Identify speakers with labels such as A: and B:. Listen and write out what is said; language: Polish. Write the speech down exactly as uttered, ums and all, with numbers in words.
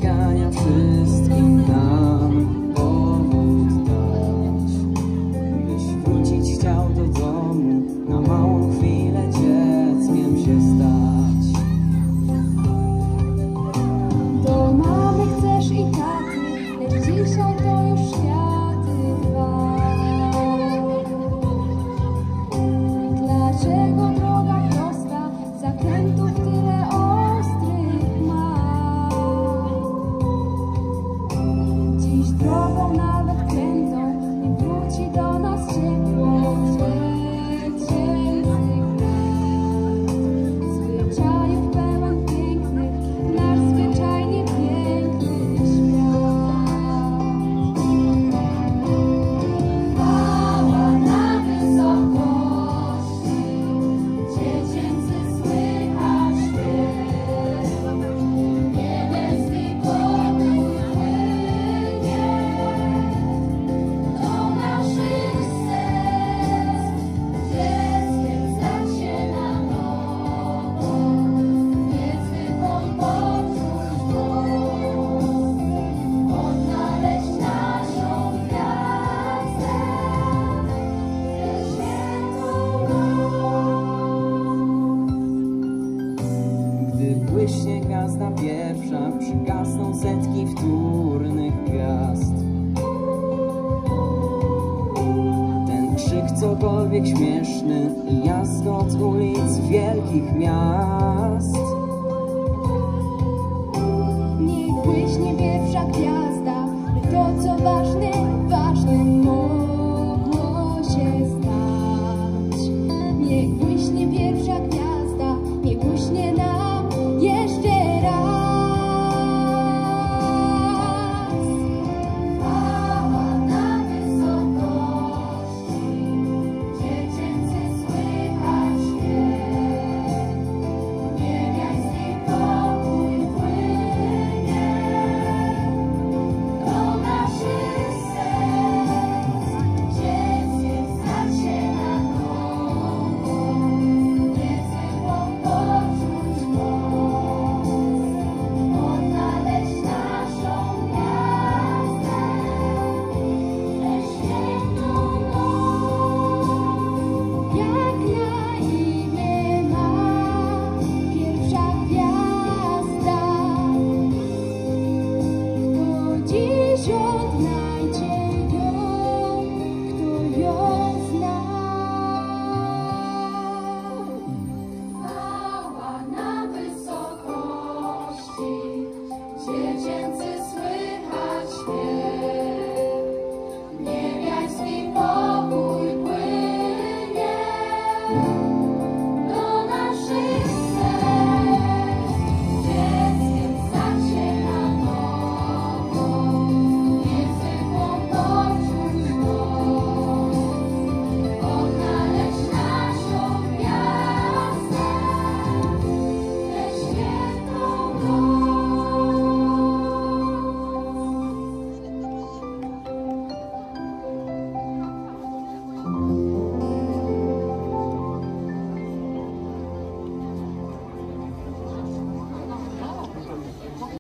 A: spotkania wszystkim nam powód dać, byś wrócić chciał do domu, na małą chwilę dzieckiem się stać.
B: Do mamy chcesz i taty, lecz dzisiaj to już światy dwa. Dlaczego droga prosta, zakrętów tyle ostrych ma? Dziś drogą nawet krętą, nie wróci do nas ciepło dziecięcych lat. Zwyczajów pełen pięknych, nasz zwyczajnie piękny świat. Chwała na wysokości, dziecięcy słychać śpiew. Niebieski pokój płynie do naszych serc. Dzieckiem stać się na nowo, niezwykłą poczuć moc, odnaleźć naszą gwiazdę, tę świętą noc.
A: Gdy błyśnie gwiazda pierwsza, przygasną setki wtórnych gwiazd. Ten krzyk cokolwiek śmieszny i jaskot ulic wielkich miast.
B: Niech błyśnie pierwsza gwiazda, by to co ważne, ważnym mogło się stać. Niech błyśnie pierwsza gwiazda, niech błyśnie nam jeszcze raz. Chwała na wysokości, dziecięcy słychać śpiew. Niebiański pokój płynie do naszych serc. Dzieckiem stać się na nowo, niezwykłą poczuć moc, odnaleźć naszą gwiazdę, tę świętą noc. Jak na imię ma pierwsza gwiazda, kto dziś odnajdzie ją, kto ją zna. Chwała na wysokości, dziecięcy